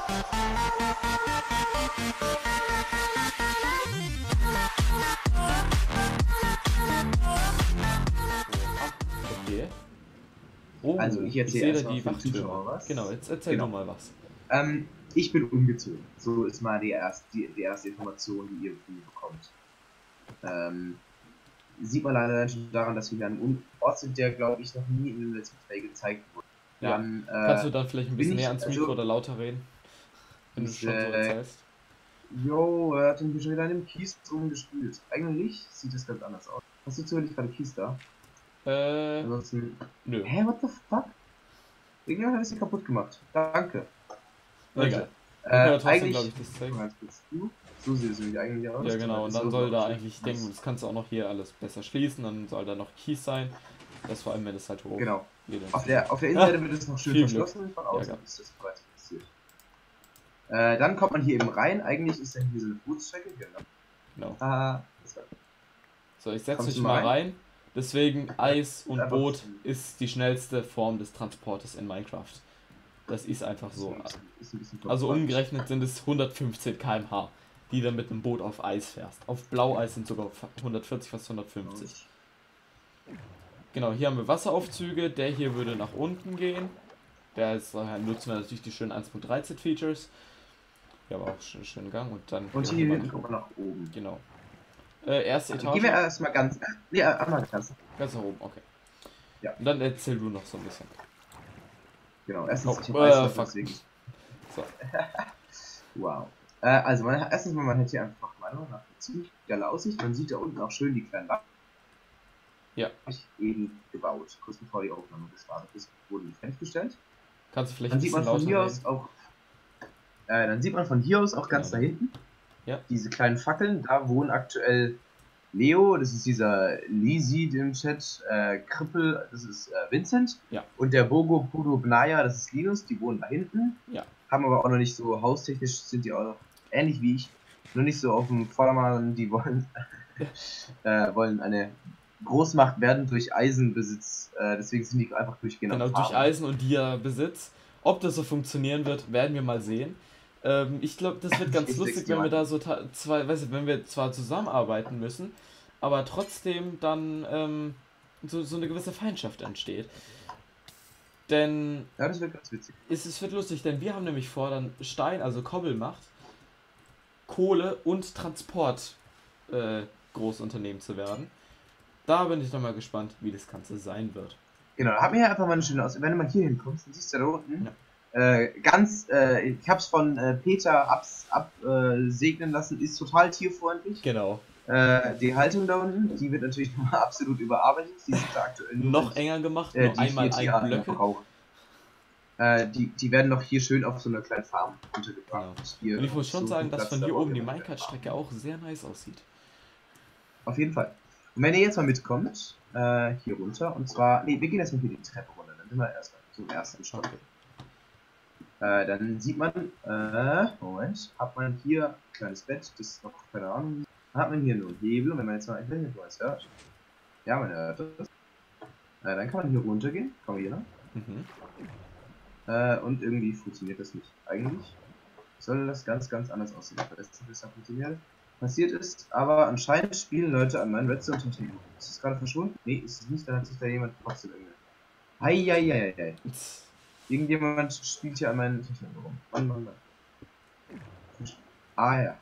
Okay. Oh, Also ich sehe erzähle da erstmal die für die Zuschauer Wachtürme. was. Genau, jetzt erzähl Genau. du mal was. Ich bin umgezogen. So ist mal die erste Information, die ihr bekommt. Sieht man leider schon daran, dass wir hier an einem Ort sind, der, glaube ich, noch nie in einem Let's Play gezeigt wurde. Ja. Dann Kannst du dann vielleicht ein bin bisschen näher ich, ans Mikro also, oder lauter reden, wenn du schon so erzählst? er hat denn hier schon wieder an dem Kies rumgespielt. Eigentlich sieht das ganz anders aus. Hast du zufällig gerade Kies da? Ansonsten. Nö. Hä, what the fuck? Irgendjemand hat es hier kaputt gemacht. Danke. Egal. Wir können ja trotzdem, Eigentlich. glaube ich, das zeigen. Ganz kurz zu. So sieht es nämlich eigentlich aus. Ja, genau. Und dann soll da eigentlich, ich denke, das. das kannst du auch noch hier alles besser schließen. Dann soll da noch Keys sein. Das vor allem, wenn das halt hoch Genau. geht. Auf der Innenseite wird es noch schön viel verschlossen. Von außen Ja, ist das bereits passiert. Dann kommt man hier eben rein. Eigentlich ist dann hier so eine Bootsstrecke. Genau. Das war So, ich setze Kommst mich du mal mal rein. Deswegen Eis und einfach Boot ist die schnellste Form des Transportes in Minecraft. Das ist einfach so. Ist ein bisschen Also verrückt. umgerechnet sind es 115 km/h, die du mit einem Boot auf Eis fährst. Auf Blaueis sind sogar 140, fast 150. Genau, hier haben wir Wasseraufzüge. Der hier würde nach unten gehen. Der ist, nutzen wir natürlich die schönen 1.13 Features. Hier aber auch schönen Gang und dann. Und hier kommt man nach oben. Genau. Erste Etage. Gehen wir erstmal ganz. Nee, einmal ganz. Ganz nach oben, okay. Ja. Und dann erzähl du noch so ein bisschen. Genau, erstens, Oh, ich weiß, fuck. deswegen. So. Wow. Also, erstens mal, man hat hier einfach meiner Meinung nach eine ziemlich geile Aussicht. Man sieht da unten auch schön die kleinen Wachen. Ja. Habe ich eben gebaut, kurz bevor die Aufnahme gestartet ist, wurden die fertiggestellt. Kannst du vielleicht Dann ein sieht bisschen man von lauter hier reden? aus auch. Dann sieht man von hier aus auch ganz Genau. da hinten. Ja. Diese kleinen Fackeln, da wohnen aktuell Leo, das ist dieser Lisid im Chat, Krippel, das ist Vincent. Ja. Und der Bogo Pudo Gnaya, das ist Linus, die wohnen da hinten. Ja. Haben aber auch noch nicht so, haustechnisch sind die auch noch ähnlich wie ich, nur nicht so auf dem Vordermann, die wollen, wollen eine Großmacht werden durch Eisenbesitz, deswegen sind die einfach durchgehend Genau, am durch Farmen. Eisen und Dia-Besitz. Ob das so funktionieren wird, werden wir mal sehen. Ich glaube, das wird ganz lustig, wenn wir da so wenn wir zwar zusammenarbeiten müssen, aber trotzdem dann so eine gewisse Feindschaft entsteht. Denn Ja, das wird ganz witzig. es wird lustig, denn wir haben nämlich vor, dann Stein, also Kobbelmacht, Kohle und Transport Großunternehmen zu werden. Da bin ich dann mal gespannt, wie das Ganze sein wird. Genau, da hat mir ja einfach mal eine schöne Aussicht. Wenn du mal hier hinkommst, dann siehst du da unten, Ja. ich hab's von Peter absegnen lassen, ist total tierfreundlich. Genau. Die Haltung da unten, die wird natürlich nochmal absolut überarbeitet. Die ist da aktuell nur Noch enger gemacht, nur die einmal 4 ein Tierarten Blöcke. braucht. Die werden noch hier schön auf so einer kleinen Farm untergebracht. Genau. Hier Und ich muss schon so sagen, viel dass Platz von da, hier wo oben wir die mit der Minecart-Strecke Farm. auch sehr nice aussieht. Auf jeden Fall. Und wenn ihr jetzt mal mitkommt, hier runter, und zwar, nee, wir gehen erstmal hier die Treppe runter, dann sind wir erstmal zum ersten Stock. Okay. Dann sieht man, Moment, hat man hier ein kleines Bett, das ist noch, keine Ahnung, dann hat man hier nur einen Hebel, und wenn man jetzt mal, ich weiß nicht, ob man es hört, ja, man hört das, dann kann man hier runtergehen, komm hier noch, und irgendwie funktioniert das nicht. Eigentlich soll das ganz, ganz anders aussehen, weil das besser funktioniert. Passiert ist, aber anscheinend spielen Leute an meinen Redstone-Technik. Ist das gerade verschwunden? Nee, ist es nicht, dann hat sich da jemand trotzdem irgendwie. Eieieiei. Irgendjemand spielt hier an meinen Techniken rum. Mann. Ja.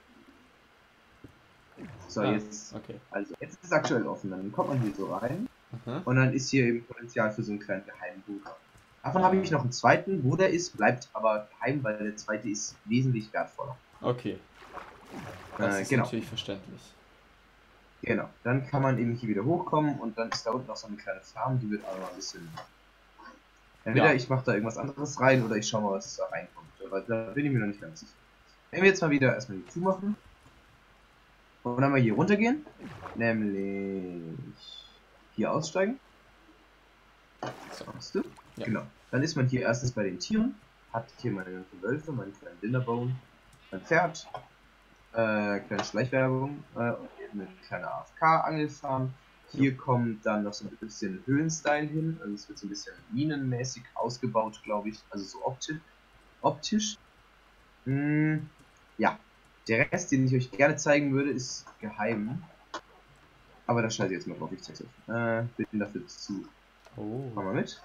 So, jetzt. Okay. Also, jetzt ist es aktuell offen. Dann kommt man hier so rein. Aha. Und dann ist hier eben Potenzial für so einen kleinen geheimen Bunker. Davon habe ich noch einen zweiten. Wo der ist, bleibt aber geheim, weil der zweite ist wesentlich wertvoller. Okay. Das ist genau. natürlich verständlich. Genau. Dann kann man eben hier wieder hochkommen und dann ist da unten noch so eine kleine Farm, die wird aber mal ein bisschen. Entweder ich mache da irgendwas anderes rein oder ich schaue mal, was da reinkommt. Aber da bin ich mir noch nicht ganz sicher. Wenn wir jetzt mal wieder erstmal die zumachen und dann mal hier runtergehen, nämlich hier aussteigen. So, hast du? Ja. Genau. Dann ist man hier erstens bei den Tieren, hat hier meine ganzen Wölfe, meinen kleinen Dinnerbone, mein Pferd, kleine Schleichwerbung und eine kleine AFK-Angelfarm. Hier kommt dann noch so ein bisschen Höhlenstyle hin, also es wird so ein bisschen minenmäßig ausgebaut, glaube ich, also so optisch. Ja. Der Rest, den ich euch gerne zeigen würde, ist geheim. Aber da scheiße ich jetzt mal drauf, ich zeig's euch. Bin dafür zu. Oh. Komm mal mit.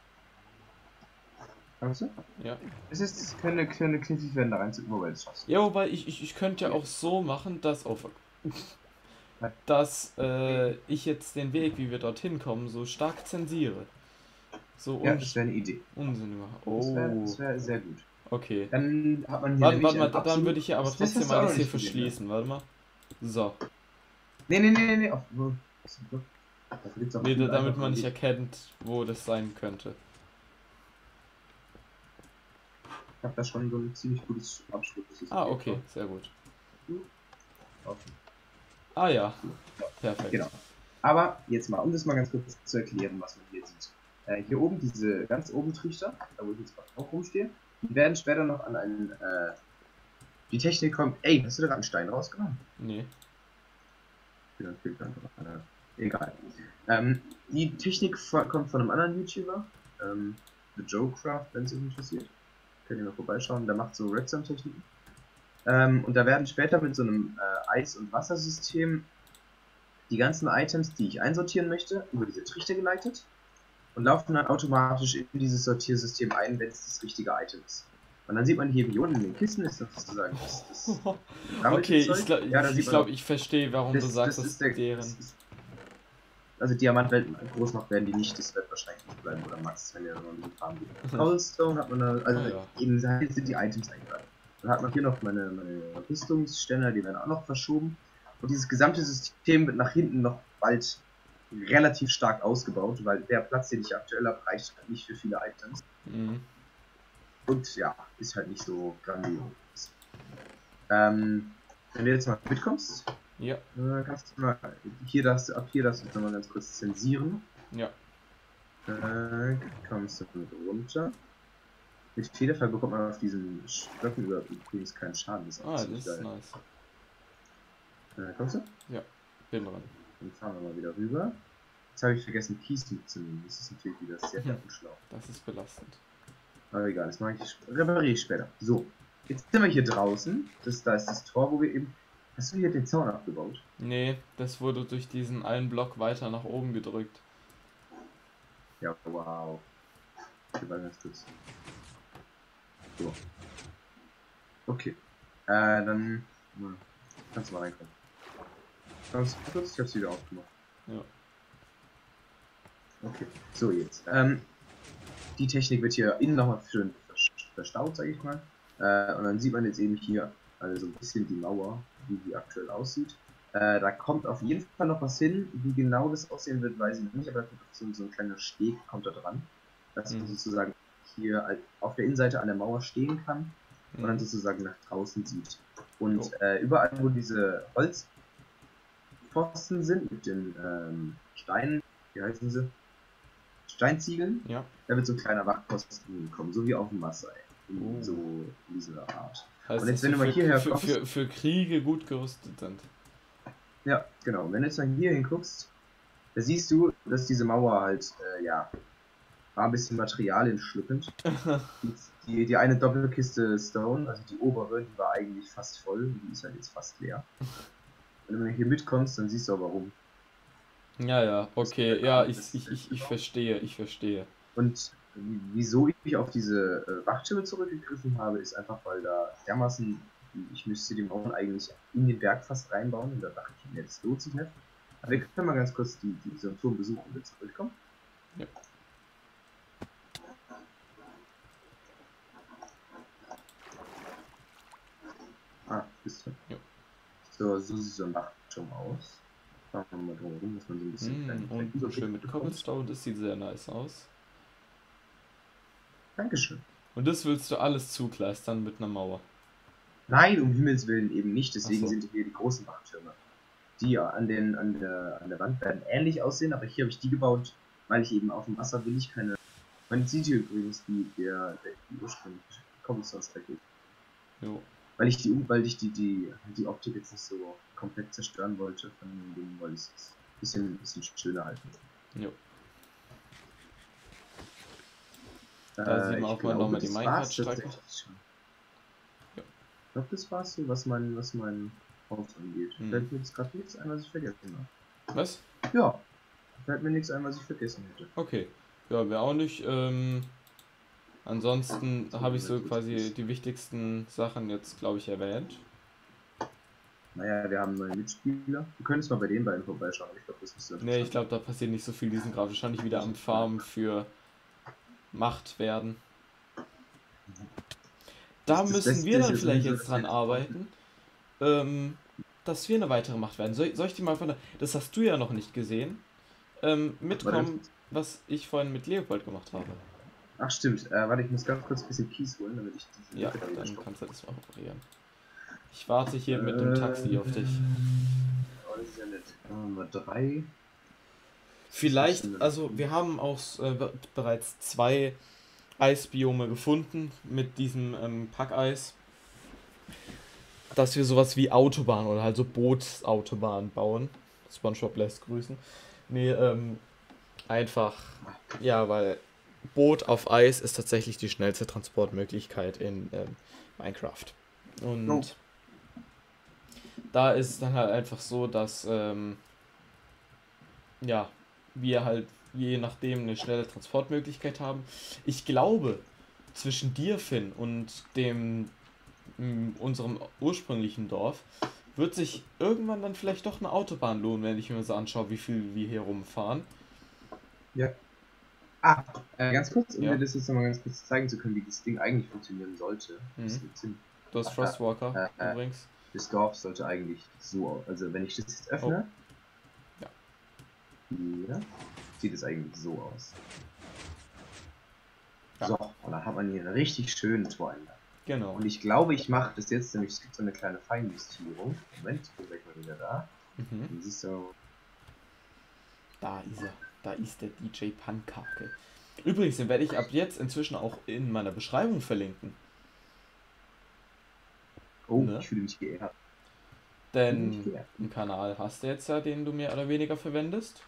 Kannst du? Ja. Es ist keine knifflig werden da reinzukommen, wobei das schaffst du. Ja, wobei ich könnte ja auch so machen, dass ich jetzt den Weg, wie wir dorthin kommen, so stark zensiere. So Ja, das wäre eine Idee. Unsinn machen. Das Oh. wäre sehr gut. Okay. Dann hat man hier Warte nämlich mal, ein dann würde absolut. ich hier aber Das trotzdem hast du auch alles noch hier nicht gesehen, ne? verschließen. Warte mal. So. Nee. Nee, damit man nicht erkennt, wo das sein könnte. Ich habe da schon so ein ziemlich gutes Abschlusssystem. Ah, okay, sehr gut. Offen. Ah ja, So. perfekt. Genau. Aber jetzt mal, um das mal ganz kurz zu erklären, was man hier sieht. Hier oben, diese ganz oben Trichter, da wo ich jetzt auch rumstehe, die werden später noch an einen. Die Technik kommt. Ey, hast du da gerade einen Stein rausgenommen? Nee. Ja, fehlt einfach. Egal. Die Technik kommt von einem anderen YouTuber, The Joecraft, wenn es euch interessiert. Könnt ihr mal vorbeischauen, der macht so Redstone-Techniken. Und da werden später mit so einem Eis- und Wassersystem die ganzen Items, die ich einsortieren möchte, über diese Trichter geleitet und laufen dann automatisch in dieses Sortiersystem ein, wenn es das richtige Item ist. Und dann sieht man hier, wie unten in den Kisten ist das sozusagen das Okay, Zeug. Ja, da sieht man ich verstehe, warum du sagst, dass deren. Also Diamantwelten groß noch werden die nicht, das wird wahrscheinlich nicht bleiben, oder Max, wenn ihr noch ein bisschen Farben gibt. Cobblestone hat man da, also eben sind die Items eingetragen. Dann hat man hier noch meine Rüstungsständer, die werden auch noch verschoben. Und dieses gesamte System wird nach hinten noch bald relativ stark ausgebaut, weil der Platz, den ich aktuell habe, reicht halt nicht für viele Items. Mhm. Und ja, ist halt nicht so grandios. Wenn du jetzt mal mitkommst, ja. Kannst du mal ab hier darfst du jetzt nochmal ganz kurz zensieren. Ja. Kommst du mit runter. Mit Federfall bekommt man auf diesen Stöcken übrigens keinen Schaden. Das ist Das ist nice. Kommst du? Ja, bin dran. Dann fahren wir mal wieder rüber. Jetzt habe ich vergessen, Keys mitzunehmen. Das ist natürlich wieder sehr schlau. Das ist belastend. Aber egal, das repariere ich später. So, jetzt sind wir hier draußen. Da ist das Tor, wo wir eben. Hast du hier den Zaun abgebaut? Nee, das wurde durch diesen einen Block weiter nach oben gedrückt. Ja, wow. Okay, warte ganz kurz. So. Okay. Dann kannst du mal reinkommen. Ganz kurz, ich hab's wieder aufgemacht. Ja. Okay, so jetzt. Die Technik wird hier innen nochmal schön verstaut, sag ich mal. Und dann sieht man jetzt eben hier also so ein bisschen die Mauer, wie die aktuell aussieht. Da kommt auf jeden Fall noch was hin. Wie genau das aussehen wird, weiß ich noch nicht, aber da kommt so ein kleiner Steg kommt da dran, dass man sozusagen hier auf der Innenseite an der Mauer stehen kann und dann sozusagen nach draußen sieht. Und überall, wo diese Holzpfosten sind mit den Steinen, wie heißen sie? Steinziegeln, ja. Da wird so ein kleiner Wachposten kommen, so wie auf dem Massai. So in dieser Art. Also und jetzt, wenn du mal hierher kommst, für Kriege gut gerüstet sind. Ja, genau. Wenn du jetzt mal hier hinguckst, da siehst du, dass diese Mauer halt, war ein bisschen Materialien schluckend. Die eine Doppelkiste Stone, also die obere, die war eigentlich fast voll, die ist halt jetzt fast leer. Wenn du hier mitkommst, dann siehst du auch warum. Ja, okay, ja, ich verstehe. Und wieso ich auf diese Wachtürme zurückgegriffen habe, ist einfach, weil da dermaßen, ich müsste die Mauern eigentlich in den Berg fast reinbauen und da dachte ich mir, das lohnt sich nicht. Aber wir können mal ganz kurz diesen Turm besuchen und zurückkommen. Ja. Bist du? Ja. So sieht so ein Wachturm aus. Fahren wir mal drum rum, dass man so ein bisschen und so schön mit Cobblestone, das sieht sehr nice aus. Dankeschön. Und das willst du alles zukleistern mit einer Mauer? Nein, um Himmels Willen eben nicht, deswegen sind hier die großen Wachtürme. Die an der Wand werden ähnlich aussehen, aber hier habe ich die gebaut, weil ich eben auf dem Wasser will ich keine. Man sieht hier übrigens die ursprüngliche Cobblestone-Strecke. Jo. Weil ich die Optik jetzt nicht so komplett zerstören wollte von dem Ding, weil ich es ein bisschen schöner halten. Jo. Da sieht man auch mal nochmal die Minecart-Strecke. Ja. Ich glaube, das war's so, was mein Haus angeht. Fällt mir jetzt gerade nichts ein, was ich vergessen habe. Was? Ja. Fällt mir nichts ein, was ich vergessen hätte. Okay. Ja, wäre auch nicht. Ansonsten habe ich so quasi die wichtigsten Sachen jetzt, glaube ich, erwähnt. Naja, wir haben neue Mitspieler. Wir können jetzt mal bei den beiden vorbeischauen. Ich glaube, das ist interessant. Ne, ich glaube, da passiert nicht so viel. Die sind gerade wahrscheinlich wieder am Farmen für Macht werden. Da müssen wir dann vielleicht jetzt dran arbeiten, dass wir eine weitere Macht werden. Soll ich dir mal von der, das hast du ja noch nicht gesehen, mitkommen, was ich vorhin mit Leopold gemacht habe? Ach stimmt, warte, ich muss ganz kurz ein bisschen Kies holen, damit ich diese Ja, dann kannst du das mal reparieren. Ich warte hier mit dem Taxi auf dich. Oh, das ist ja nett. Nummer 3. Vielleicht, also wir haben auch bereits 2 Eisbiome gefunden mit diesem Packeis, dass wir sowas wie Autobahn oder halt so Bootsautobahn bauen. SpongeBob lässt grüßen. Nee, einfach, ja, weil Boot auf Eis ist tatsächlich die schnellste Transportmöglichkeit in Minecraft. Und da ist es dann halt einfach so, dass ja, wir halt je nachdem eine schnelle Transportmöglichkeit haben. Ich glaube, zwischen dir, Finn, und unserem ursprünglichen Dorf wird sich irgendwann dann vielleicht doch eine Autobahn lohnen, wenn ich mir so anschaue, wie viel wir hier rumfahren. Ja. Ah, ganz kurz, um dir das jetzt nochmal ganz kurz zeigen zu können, wie das Ding eigentlich funktionieren sollte. Du hast Frostwalker übrigens. Das Dorf sollte eigentlich so, also wenn ich das jetzt öffne, hier, sieht es eigentlich so aus. Ja. So, und dann hat man hier einen richtig schönen Toreingang. Genau. Und ich glaube, ich mache das jetzt, nämlich es gibt so eine kleine Feinjustierung. Moment, ich bin gleich mal wieder da. Dann siehst du. Da ist er. Da ist der DJ Pankake. Übrigens, den werde ich ab jetzt inzwischen auch in meiner Beschreibung verlinken. Oh, ne? Ich fühle mich geehrt. Denn einen Kanal hast du jetzt ja, den du mehr oder weniger verwendest.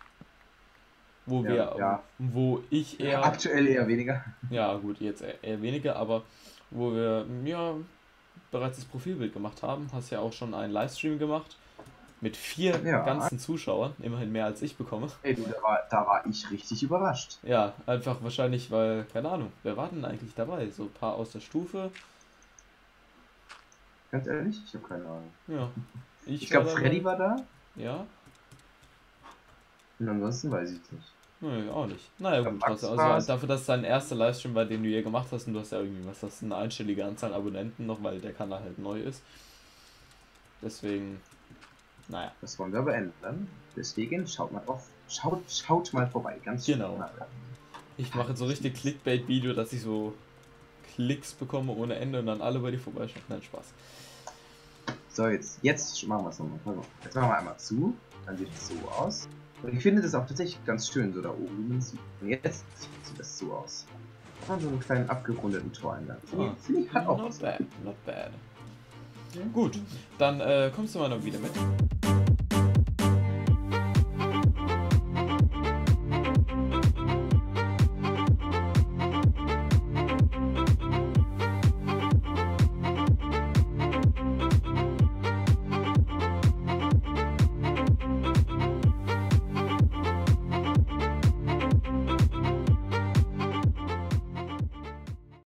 Wo ich eher... Aktuell eher weniger. Ja gut, jetzt eher weniger, aber wo wir bereits das Profilbild gemacht haben, hast ja auch schon einen Livestream gemacht. Mit 4 ganzen Zuschauern, immerhin mehr als ich bekomme. Ey du, da war ich richtig überrascht. Ja, einfach wahrscheinlich, weil, keine Ahnung, wer war denn eigentlich dabei? So ein paar aus der Stufe. Ganz ehrlich, ich habe keine Ahnung. Ja. Ich glaube, Freddy war da. Ja. Und ansonsten weiß ich es nicht. Nee, auch nicht. Naja, gut, also dafür, dass es dein erster Livestream war, den du je gemacht hast, und du hast ja irgendwie, was hast du, eine einstellige Anzahl Abonnenten noch, weil der Kanal halt neu ist. Deswegen, naja. Das wollen wir aber ändern. Deswegen schaut mal drauf. Schaut mal vorbei, ganz schön. Genau. Ich mache jetzt so richtig Clickbait-Video, dass ich so Klicks bekomme ohne Ende und dann alle bei dir vorbeischauen. Nein, Spaß. So, jetzt machen wir es nochmal. Jetzt machen wir einmal zu. Dann sieht es so aus. Und ich finde das auch tatsächlich ganz schön, so da oben, wie man sieht. Und jetzt sieht das so aus. So einen kleinen abgerundeten Toreingang. Finde ich, hat auch not bad. Gut, dann kommst du mal noch wieder mit.